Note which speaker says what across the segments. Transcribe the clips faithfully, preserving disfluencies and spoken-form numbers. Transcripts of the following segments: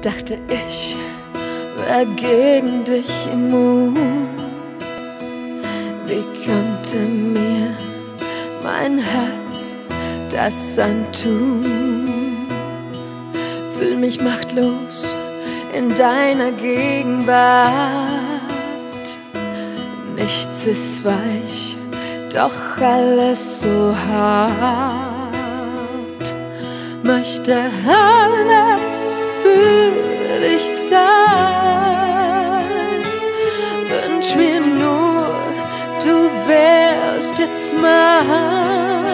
Speaker 1: Dachte ich, wär gegen dich immun. Wie konnte mir mein Herz das antun? Fühl mich machtlos in deiner Gegenwart. Nichts ist weich, doch alles so hart. Möchte alles für dich sein. Wünsch mir nur, du wärst jetzt mein.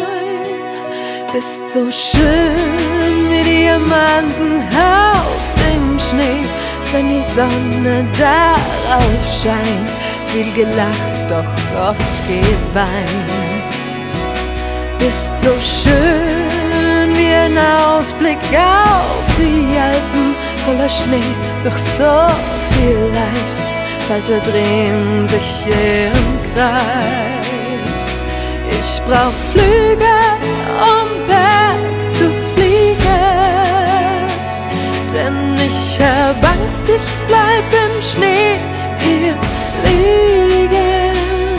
Speaker 1: Bist so schön wie Diamanten auf dem Schnee, wenn die Sonne darauf scheint. Viel gelacht, doch oft geweint. Bist so schön wie ein Ausblick auf die Alpen, voller Schnee, doch so viel Eis. Falter drehen sich im Kreis. Ich brauch Flügel, um weg zu fliegen, denn ich hab Angst, ich bleib im Schnee hier liegen.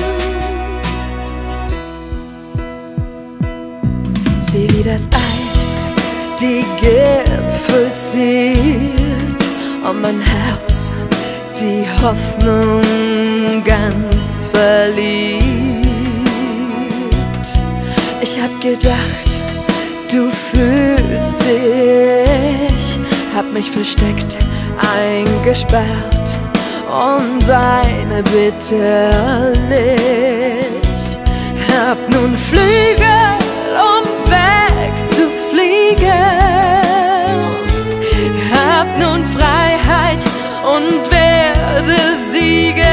Speaker 1: Sieh, wie das Eis die Gipfel zieht, und mein Herz die Hoffnung ganz verliert. Ich hab gedacht, du fühlst wie ich, hab mich versteckt, eingesperrt und weine bitterlich. Hab nun Flügel, um weg zu fliegen. Hab nun Freiheit und werde siegen.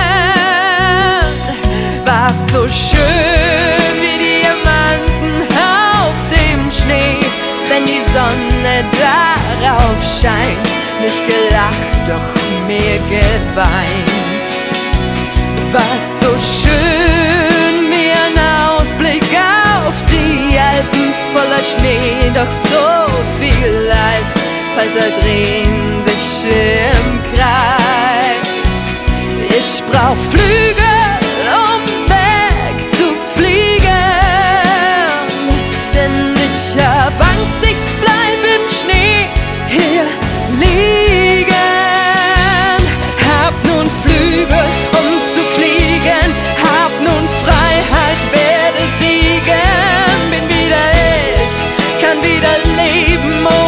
Speaker 1: War's so schön wie Diamanten auf dem Schnee, wenn die Sonne darauf scheint. Nicht gelacht, doch mehr geweint. War's so schön wie ein Ausblick auf die Alpen, voller Schnee, doch so viel Eis. Falter drehen sich im Kreis. Ich brauch Flügel, um weg zu fliegen, denn ich hab Angst, ich bleib im Schnee hier liegen. Hab nun Flügel, um zu fliegen, hab nun Freiheit, werde siegen. Bin wieder ich, kann wieder leben